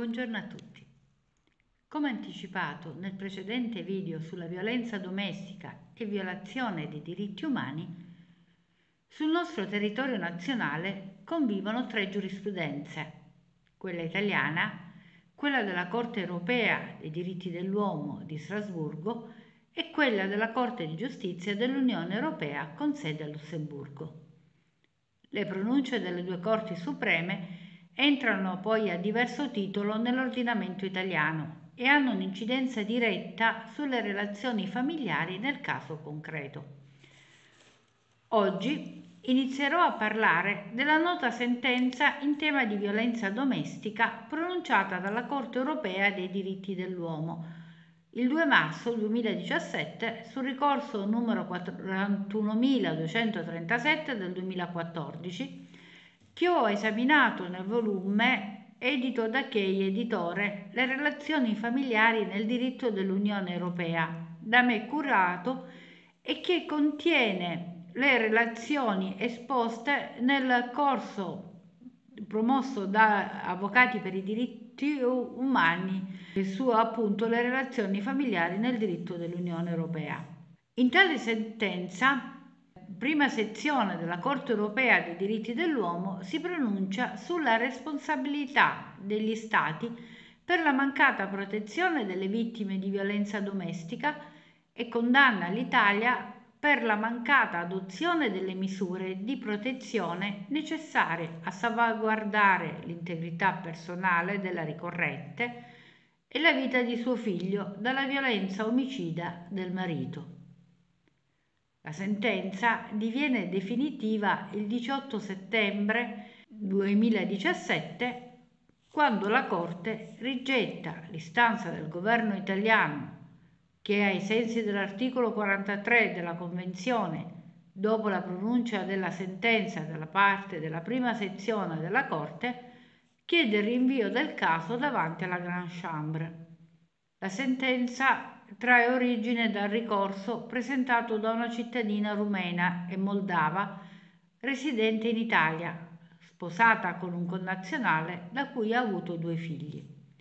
Buongiorno a tutti. Come anticipato nel precedente video sulla violenza domestica e violazione dei diritti umani, sul nostro territorio nazionale convivono tre giurisprudenze: quella italiana, quella della Corte europea dei diritti dell'uomo di Strasburgo e quella della Corte di giustizia dell'Unione Europea con sede a Lussemburgo. Le pronunce delle due Corti Supreme entrano poi a diverso titolo nell'ordinamento italiano e hanno un'incidenza diretta sulle relazioni familiari nel caso concreto. Oggi inizierò a parlare della nota sentenza in tema di violenza domestica pronunciata dalla Corte europea dei diritti dell'uomo il 2 marzo 2017 sul ricorso numero 41237 del 2014, che ho esaminato nel volume edito da Chei Editore, Le relazioni familiari nel diritto dell'Unione Europea, da me curato, e che contiene le relazioni esposte nel corso promosso da Avvocati per i diritti umani su appunto le relazioni familiari nel diritto dell'Unione Europea. In tale sentenza, prima sezione della Corte europea dei diritti dell'uomo, si pronuncia sulla responsabilità degli Stati per la mancata protezione delle vittime di violenza domestica e condanna l'Italia per la mancata adozione delle misure di protezione necessarie a salvaguardare l'integrità personale della ricorrente e la vita di suo figlio dalla violenza omicida del marito. La sentenza diviene definitiva il 18 settembre 2017, quando la Corte rigetta l'istanza del governo italiano che, ai sensi dell'articolo 43 della Convenzione, dopo la pronuncia della sentenza dalla parte della prima sezione della Corte, chiede il rinvio del caso davanti alla Grande Chambre. La sentenza trae origine dal ricorso presentato da una cittadina rumena e moldava residente in Italia, sposata con un connazionale da cui ha avuto 2 figli.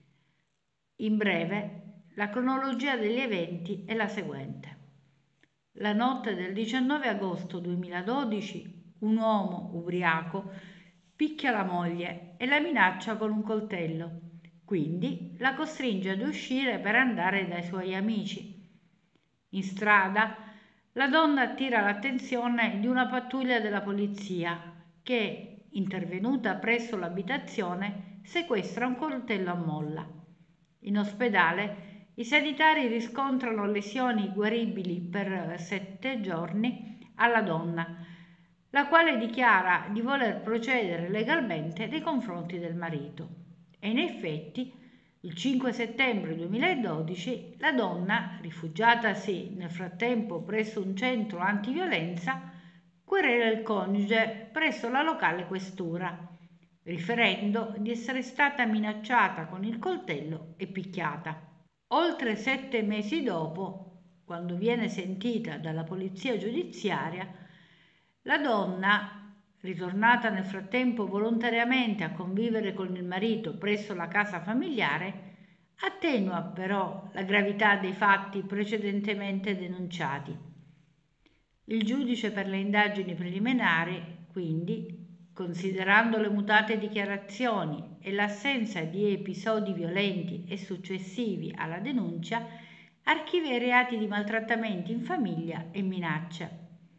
In breve, la cronologia degli eventi è la seguente. La notte del 19 agosto 2012 un uomo ubriaco picchia la moglie e la minaccia con un coltello, quindi la costringe ad uscire per andare dai suoi amici. In strada la donna attira l'attenzione di una pattuglia della polizia che, intervenuta presso l'abitazione, sequestra un coltello a molla. In ospedale i sanitari riscontrano lesioni guaribili per 7 giorni alla donna, la quale dichiara di voler procedere legalmente nei confronti del marito. E in effetti, il 5 settembre 2012, la donna, rifugiatasi nel frattempo presso un centro antiviolenza, querela il coniuge presso la locale questura, riferendo di essere stata minacciata con il coltello e picchiata. Oltre 7 mesi dopo, quando viene sentita dalla polizia giudiziaria, la donna, ritornata nel frattempo volontariamente a convivere con il marito presso la casa familiare, attenua però la gravità dei fatti precedentemente denunciati. Il giudice per le indagini preliminari, quindi, considerando le mutate dichiarazioni e l'assenza di episodi violenti e successivi alla denuncia, archivia i reati di maltrattamenti in famiglia e minaccia.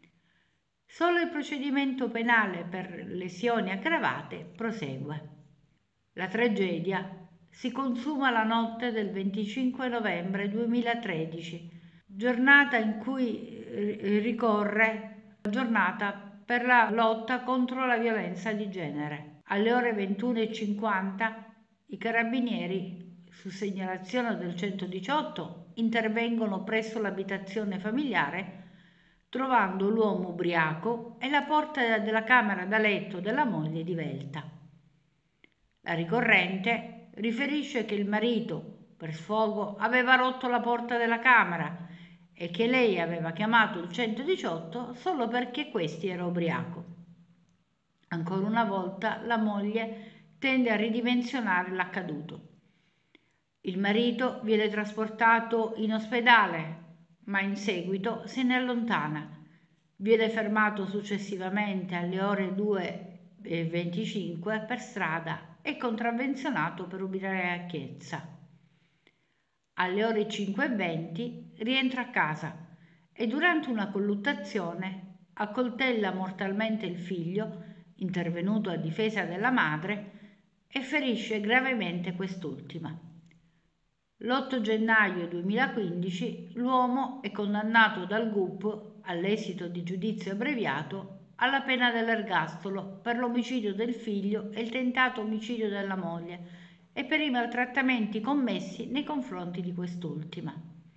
Solo il procedimento penale per lesioni aggravate prosegue. La tragedia si consuma la notte del 25 novembre 2013, giornata in cui ricorre la giornata per la lotta contro la violenza di genere. Alle ore 21:50 i carabinieri, su segnalazione del 118, intervengono presso l'abitazione familiare, trovando l'uomo ubriaco e la porta della camera da letto della moglie divelta. La ricorrente riferisce che il marito, per sfogo, aveva rotto la porta della camera e che lei aveva chiamato il 118 solo perché questi era ubriaco. Ancora una volta la moglie tende a ridimensionare l'accaduto. Il marito viene trasportato in ospedale, ma in seguito se ne allontana. Viene fermato successivamente alle ore 2:25 per strada e contravvenzionato per ubriachezza. Alle ore 5:20 rientra a casa e durante una colluttazione accoltella mortalmente il figlio, intervenuto a difesa della madre, e ferisce gravemente quest'ultima. L'8 gennaio 2015 l'uomo è condannato dal GUP, all'esito di giudizio abbreviato, alla pena dell'ergastolo per l'omicidio del figlio e il tentato omicidio della moglie e per i maltrattamenti commessi nei confronti di quest'ultima.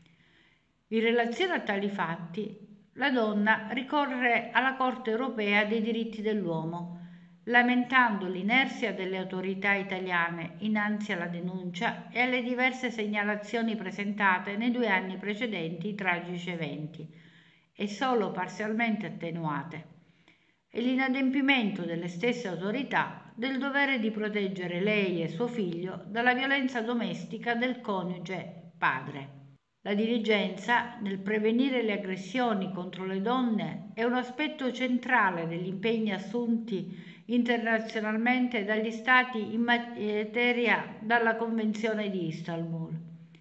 In relazione a tali fatti, la donna ricorre alla Corte europea dei diritti dell'uomo, lamentando l'inerzia delle autorità italiane innanzi alla denuncia e alle diverse segnalazioni presentate nei 2 anni precedenti i tragici eventi, e solo parzialmente attenuate, e l'inadempimento delle stesse autorità del dovere di proteggere lei e suo figlio dalla violenza domestica del coniuge padre. La diligenza nel prevenire le aggressioni contro le donne è un aspetto centrale degli impegni assunti internazionalmente dagli Stati in materia dalla Convenzione di Istanbul.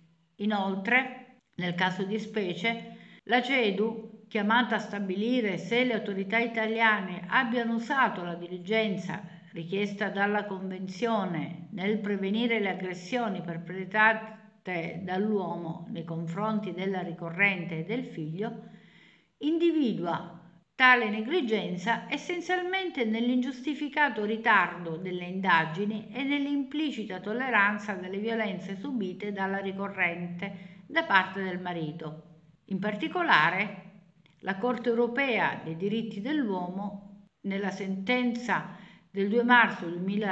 Inoltre, nel caso di specie, la CEDU, chiamata a stabilire se le autorità italiane abbiano usato la diligenza richiesta dalla Convenzione nel prevenire le aggressioni perpetrate dall'uomo nei confronti della ricorrente e del figlio, individua tale negligenza essenzialmente nell'ingiustificato ritardo delle indagini e nell'implicita tolleranza delle violenze subite dalla ricorrente da parte del marito. In particolare, la Corte europea dei diritti dell'uomo, nella sentenza del 2 marzo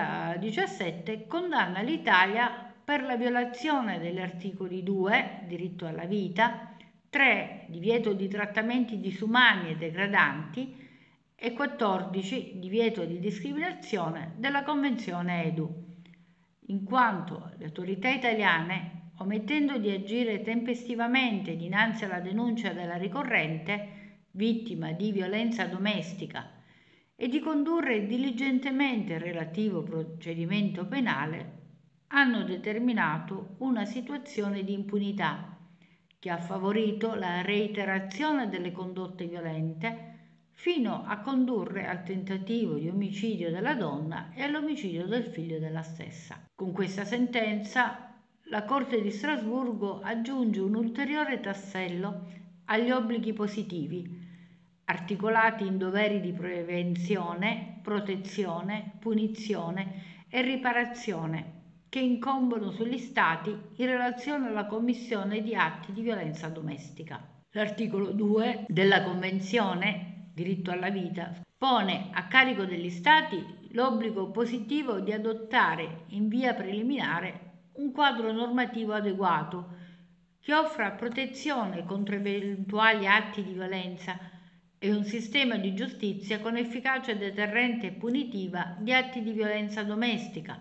2017, condanna l'Italia per la violazione degli articoli 2, diritto alla vita, 3, divieto di trattamenti disumani e degradanti, e 14, divieto di discriminazione della Convenzione EDU, in quanto le autorità italiane, omettendo di agire tempestivamente dinanzi alla denuncia della ricorrente, vittima di violenza domestica, e di condurre diligentemente il relativo procedimento penale, hanno determinato una situazione di impunità che ha favorito la reiterazione delle condotte violente fino a condurre al tentativo di omicidio della donna e all'omicidio del figlio della stessa. Con questa sentenza la Corte di Strasburgo aggiunge un ulteriore tassello agli obblighi positivi, articolati in doveri di prevenzione, protezione, punizione e riparazione, che incombono sugli Stati in relazione alla commissione di atti di violenza domestica. L'articolo 2 della Convenzione, diritto alla vita, pone a carico degli Stati l'obbligo positivo di adottare in via preliminare un quadro normativo adeguato che offra protezione contro eventuali atti di violenza e un sistema di giustizia con efficacia deterrente e punitiva di atti di violenza domestica,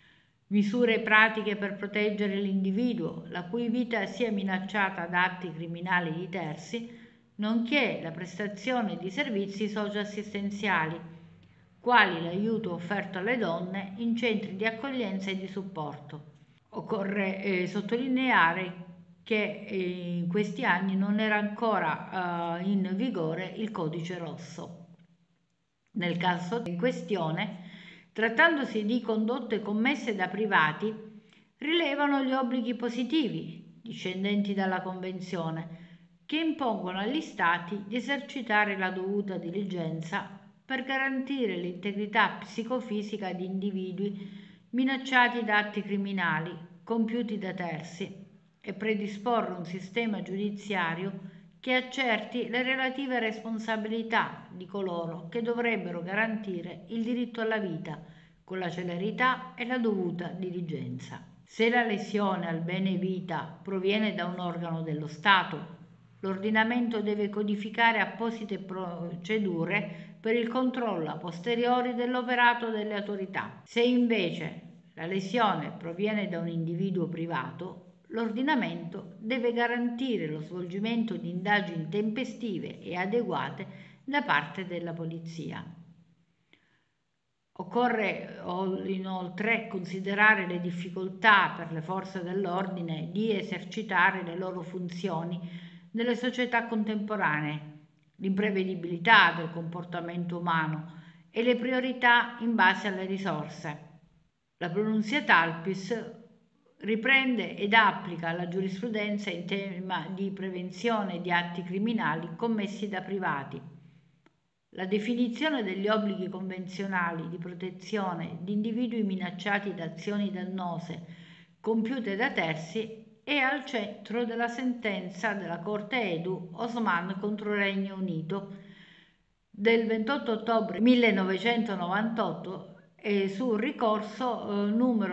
misure pratiche per proteggere l'individuo la cui vita sia minacciata da atti criminali di terzi, nonché la prestazione di servizi socioassistenziali, quali l'aiuto offerto alle donne in centri di accoglienza e di supporto. Occorre sottolineare che in questi anni non era ancora in vigore il codice rosso. Nel caso in questione, trattandosi di condotte commesse da privati, rilevano gli obblighi positivi discendenti dalla Convenzione, che impongono agli Stati di esercitare la dovuta diligenza per garantire l'integrità psicofisica di individui minacciati da atti criminali compiuti da terzi e predisporre un sistema giudiziario che accerti le relative responsabilità di coloro che dovrebbero garantire il diritto alla vita con la celerità e la dovuta diligenza. Se la lesione al bene vita proviene da un organo dello Stato, l'ordinamento deve codificare apposite procedure per il controllo a posteriori dell'operato delle autorità. Se invece la lesione proviene da un individuo privato, l'ordinamento deve garantire lo svolgimento di indagini tempestive e adeguate da parte della polizia. Occorre inoltre considerare le difficoltà per le forze dell'ordine di esercitare le loro funzioni nelle società contemporanee, l'imprevedibilità del comportamento umano e le priorità in base alle risorse. La pronunzia Talpis riprende ed applica la giurisprudenza in tema di prevenzione di atti criminali commessi da privati. La definizione degli obblighi convenzionali di protezione di individui minacciati da azioni dannose compiute da terzi è al centro della sentenza della Corte Edu Osman contro il Regno Unito del 28 ottobre 1998 e sul ricorso numero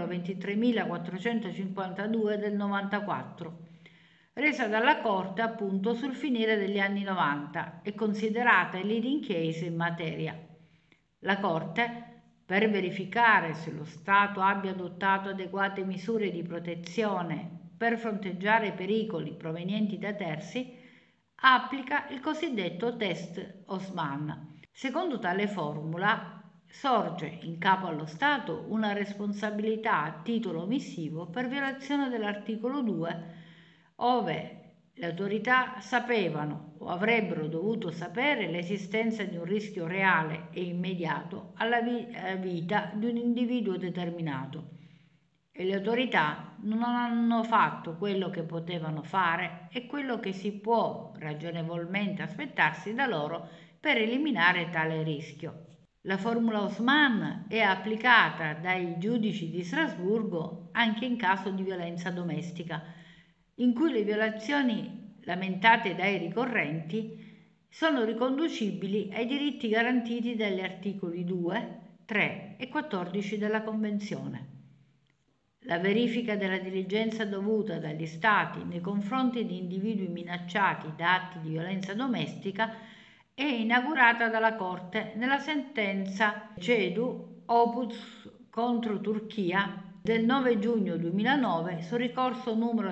23.452 del 94, resa dalla Corte appunto sul finire degli anni 90 e considerata il leading case in materia. La Corte, per verificare se lo Stato abbia adottato adeguate misure di protezione per fronteggiare pericoli provenienti da terzi, applica il cosiddetto test Osman. Secondo tale formula, sorge in capo allo Stato una responsabilità a titolo omissivo per violazione dell'articolo 2, ove le autorità sapevano o avrebbero dovuto sapere l'esistenza di un rischio reale e immediato alla vita di un individuo determinato e le autorità non hanno fatto quello che potevano fare e quello che si può ragionevolmente aspettarsi da loro per eliminare tale rischio. La formula Osman è applicata dai giudici di Strasburgo anche in caso di violenza domestica, in cui le violazioni lamentate dai ricorrenti sono riconducibili ai diritti garantiti dagli articoli 2, 3 e 14 della Convenzione. La verifica della diligenza dovuta dagli Stati nei confronti di individui minacciati da atti di violenza domestica è inaugurata dalla Corte nella sentenza CEDU Opus contro Turchia del 9 giugno 2009 sul ricorso numero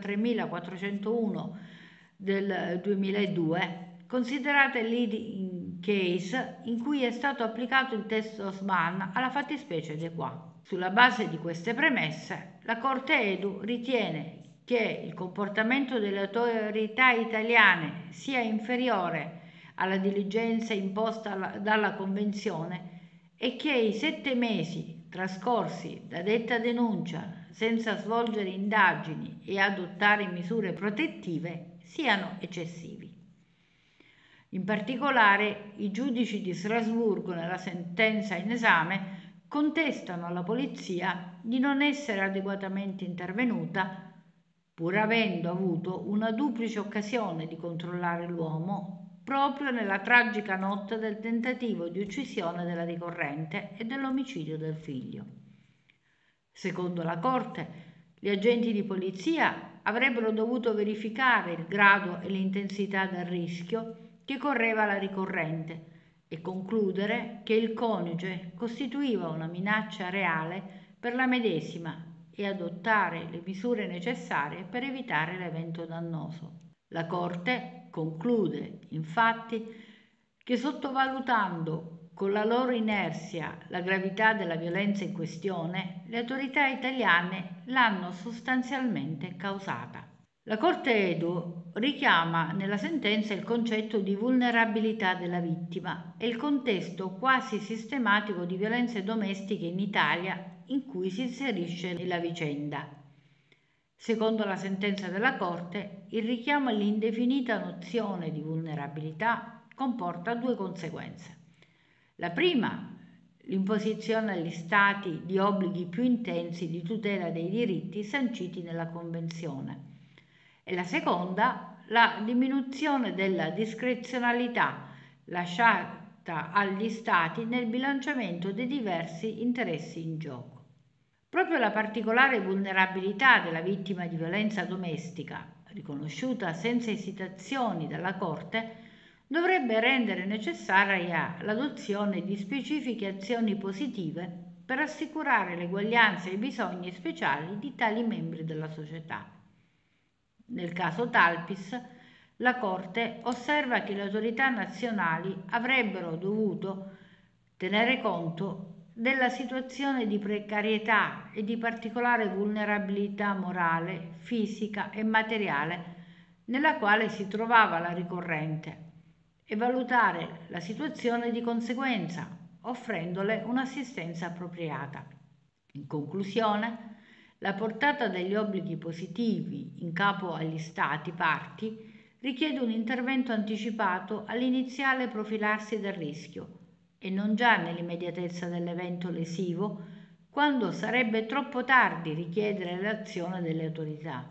33.401 del 2002, considerata il leading case in cui è stato applicato il test Osman alla fattispecie de qua. Sulla base di queste premesse, la Corte Edu ritiene che il comportamento delle autorità italiane sia inferiore alla diligenza imposta dalla Convenzione e che i 7 mesi trascorsi da detta denuncia senza svolgere indagini e adottare misure protettive siano eccessivi. In particolare, i giudici di Strasburgo nella sentenza in esame contestano alla polizia di non essere adeguatamente intervenuta, pur avendo avuto una duplice occasione di controllare l'uomo proprio nella tragica notte del tentativo di uccisione della ricorrente e dell'omicidio del figlio. Secondo la Corte, gli agenti di polizia avrebbero dovuto verificare il grado e l'intensità del rischio che correva la ricorrente e concludere che il coniuge costituiva una minaccia reale per la medesima e adottare le misure necessarie per evitare l'evento dannoso. La Corte conclude, infatti, che sottovalutando con la loro inerzia la gravità della violenza in questione, le autorità italiane l'hanno sostanzialmente causata. La Corte Edu richiama nella sentenza il concetto di vulnerabilità della vittima e il contesto quasi sistematico di violenze domestiche in Italia in cui si inserisce la vicenda. Secondo la sentenza della Corte, il richiamo all'indefinita nozione di vulnerabilità comporta 2 conseguenze. La prima, l'imposizione agli Stati di obblighi più intensi di tutela dei diritti sanciti nella Convenzione. E la seconda, la diminuzione della discrezionalità lasciata agli Stati nel bilanciamento dei diversi interessi in gioco. Proprio la particolare vulnerabilità della vittima di violenza domestica, riconosciuta senza esitazioni dalla Corte, dovrebbe rendere necessaria l'adozione di specifiche azioni positive per assicurare l'eguaglianza e i bisogni speciali di tali membri della società. Nel caso Talpis, la Corte osserva che le autorità nazionali avrebbero dovuto tenere conto della situazione di precarietà e di particolare vulnerabilità morale, fisica e materiale nella quale si trovava la ricorrente e valutare la situazione di conseguenza, offrendole un'assistenza appropriata. In conclusione, la portata degli obblighi positivi in capo agli Stati parti richiede un intervento anticipato all'iniziale profilarsi del rischio e non già nell'immediatezza dell'evento lesivo, quando sarebbe troppo tardi richiedere l'azione delle autorità.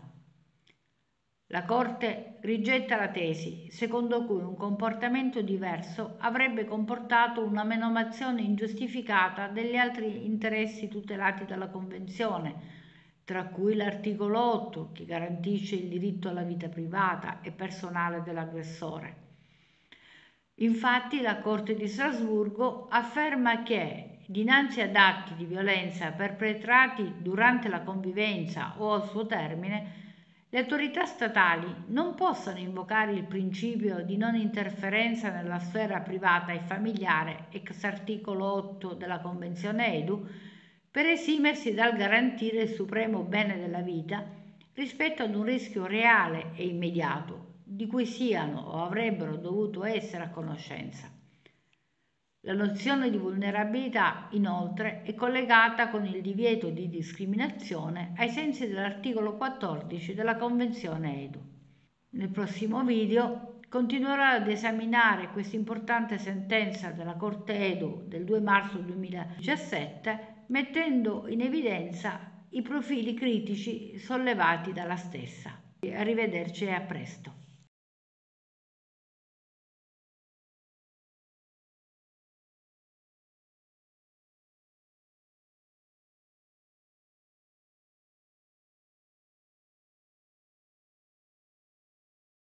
La Corte rigetta la tesi secondo cui un comportamento diverso avrebbe comportato una menomazione ingiustificata degli altri interessi tutelati dalla Convenzione, tra cui l'articolo 8 che garantisce il diritto alla vita privata e personale dell'aggressore. Infatti la Corte di Strasburgo afferma che dinanzi ad atti di violenza perpetrati durante la convivenza o al suo termine, le autorità statali non possono invocare il principio di non interferenza nella sfera privata e familiare ex articolo 8 della Convenzione EDU per esimersi dal garantire il supremo bene della vita rispetto ad un rischio reale e immediato di cui siano o avrebbero dovuto essere a conoscenza. La nozione di vulnerabilità, inoltre, è collegata con il divieto di discriminazione ai sensi dell'articolo 14 della Convenzione EDU. Nel prossimo video continuerò ad esaminare questa importante sentenza della Corte EDU del 2 marzo 2017, mettendo in evidenza i profili critici sollevati dalla stessa. Arrivederci e a presto.